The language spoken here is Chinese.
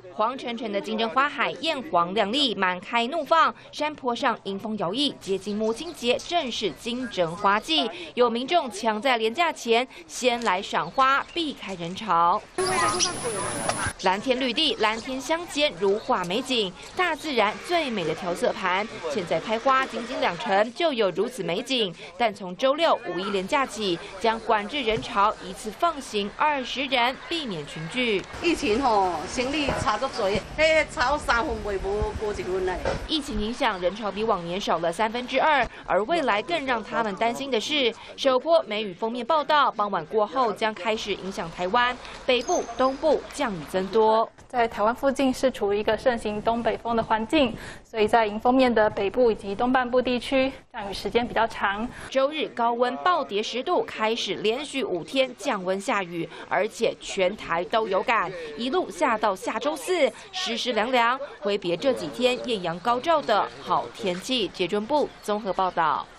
黄澄澄的金针花海艳黄亮丽，满开怒放。山坡上迎风摇曳，接近母亲节，正是金针花季。有民众抢在连假前先来赏花，避开人潮。蓝天绿地，蓝天相间，如画美景，大自然最美的调色盘。现在开花仅仅2成，就有如此美景。但从周6、5一连假起，将管制人潮，一次放行20人，避免群聚。 以前生理差足多，炒3分袂无1分嘞。 疫情影响，人潮比往年少了2/3，而未来更让他们担心的是，首波梅雨锋面报道，傍晚过后将开始影响台湾北部、东部降雨增多。 在台湾附近是处于一个盛行东北风的环境，所以在迎风面的北部以及东半部地区降雨时间比较长。 周日高温暴跌10度，开始连续5天降温下雨，而且全台都有感，一路下到下周4，湿湿凉凉，挥别这几天艳阳高照的好天气。捷中部综合报道。